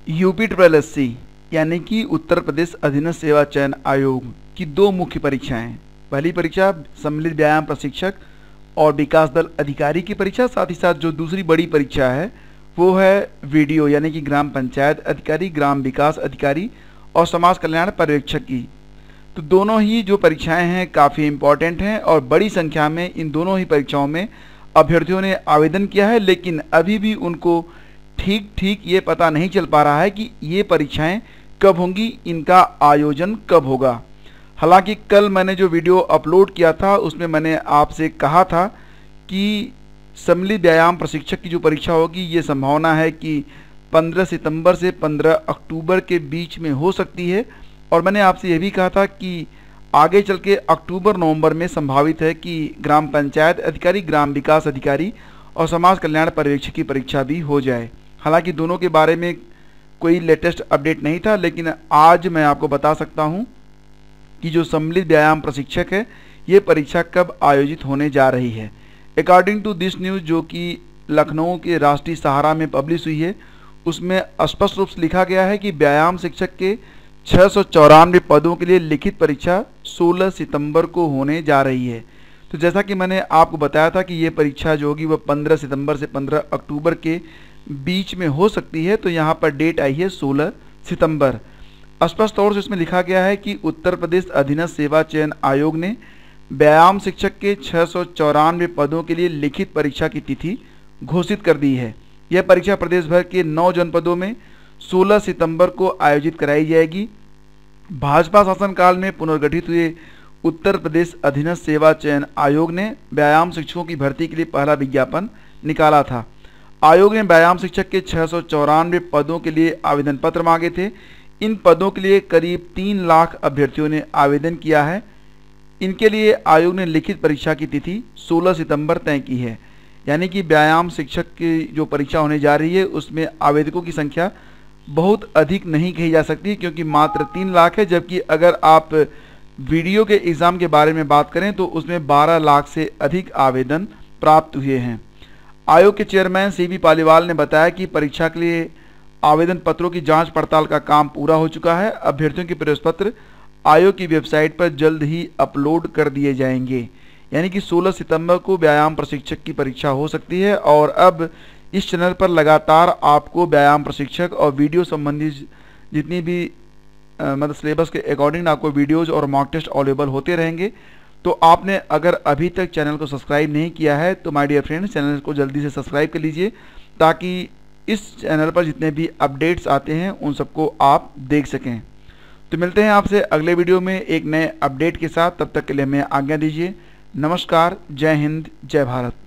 UP triple SC यानी कि उत्तर प्रदेश अधीनस्थ सेवा चयन आयोग की दो मुख्य परीक्षाएं। पहली परीक्षा सम्मिलित व्यायाम प्रशिक्षक और विकास दल अधिकारी की परीक्षा, साथ ही साथ जो दूसरी बड़ी परीक्षा है वो है वीडियो यानी कि ग्राम पंचायत अधिकारी, ग्राम विकास अधिकारी और समाज कल्याण पर्यवेक्षक की। तो दोनों ही जो परीक्षाएं हैं काफ़ी इम्पॉर्टेंट हैं और बड़ी संख्या में इन दोनों ही परीक्षाओं में अभ्यर्थियों ने आवेदन किया है, लेकिन अभी भी उनको ठीक ये पता नहीं चल पा रहा है कि ये परीक्षाएं कब होंगी, इनका आयोजन कब होगा। हालांकि कल मैंने जो वीडियो अपलोड किया था उसमें मैंने आपसे कहा था कि सम्मिलित व्यायाम प्रशिक्षक की जो परीक्षा होगी ये संभावना है कि 15 सितंबर से 15 अक्टूबर के बीच में हो सकती है, और मैंने आपसे ये भी कहा था कि आगे चल के अक्टूबर नवंबर में संभावित है कि ग्राम पंचायत अधिकारी, ग्राम विकास अधिकारी और समाज कल्याण पर्यवेक्षक की परीक्षा भी हो जाए। हालांकि दोनों के बारे में कोई लेटेस्ट अपडेट नहीं था, लेकिन आज मैं आपको बता सकता हूं कि जो सम्मिलित व्यायाम प्रशिक्षक है ये परीक्षा कब आयोजित होने जा रही है। अकॉर्डिंग टू दिस न्यूज़ जो कि लखनऊ के राष्ट्रीय सहारा में पब्लिश हुई है, उसमें स्पष्ट रूप से लिखा गया है कि व्यायाम शिक्षक के 694 पदों के लिए लिखित परीक्षा 16 सितंबर को होने जा रही है। तो जैसा कि मैंने आपको बताया था कि ये परीक्षा जो होगी वह 15 सितंबर से 15 अक्टूबर के बीच में हो सकती है, तो यहाँ पर डेट आई है 16 सितंबर। स्पष्ट तौर से इसमें लिखा गया है कि उत्तर प्रदेश अधीनस्थ सेवा चयन आयोग ने व्यायाम शिक्षक के 694 पदों के लिए लिखित परीक्षा की तिथि घोषित कर दी है। यह परीक्षा प्रदेश भर के 9 जनपदों में 16 सितंबर को आयोजित कराई जाएगी। भाजपा शासनकाल में पुनर्गठित हुए उत्तर प्रदेश अधीनस्थ सेवा चयन आयोग ने व्यायाम शिक्षकों की भर्ती के लिए पहला विज्ञापन निकाला था। आयोग ने व्यायाम शिक्षक के 694 पदों के लिए आवेदन पत्र मांगे थे। इन पदों के लिए करीब 3 लाख अभ्यर्थियों ने आवेदन किया है। इनके लिए आयोग ने लिखित परीक्षा की तिथि 16 सितंबर तय की है। यानी कि व्यायाम शिक्षक की जो परीक्षा होने जा रही है उसमें आवेदकों की संख्या बहुत अधिक नहीं कही जा सकती, क्योंकि मात्र 3 लाख है, जबकि अगर आप वीडियो के एग्ज़ाम के बारे में बात करें तो उसमें 12 लाख से अधिक आवेदन प्राप्त हुए हैं। आयोग के चेयरमैन सीबी पालीवाल ने बताया कि परीक्षा के लिए आवेदन पत्रों की जांच पड़ताल का काम पूरा हो चुका है। अभ्यर्थियों के प्रवेश पत्र आयोग की वेबसाइट पर जल्द ही अपलोड कर दिए जाएंगे। यानी कि 16 सितंबर को व्यायाम प्रशिक्षक की परीक्षा हो सकती है, और अब इस चैनल पर लगातार आपको व्यायाम प्रशिक्षक और वीडियो संबंधी जितनी भी मतलब सिलेबस के अकॉर्डिंग आपको वीडियोज़ और मॉक टेस्ट अवेलेबल होते रहेंगे। तो आपने अगर अभी तक चैनल को सब्सक्राइब नहीं किया है तो माय डियर फ्रेंड्स चैनल को जल्दी से सब्सक्राइब कर लीजिए, ताकि इस चैनल पर जितने भी अपडेट्स आते हैं उन सबको आप देख सकें। तो मिलते हैं आपसे अगले वीडियो में एक नए अपडेट के साथ। तब तक के लिए हमें आज्ञा दीजिए। नमस्कार, जय हिंद, जय भारत।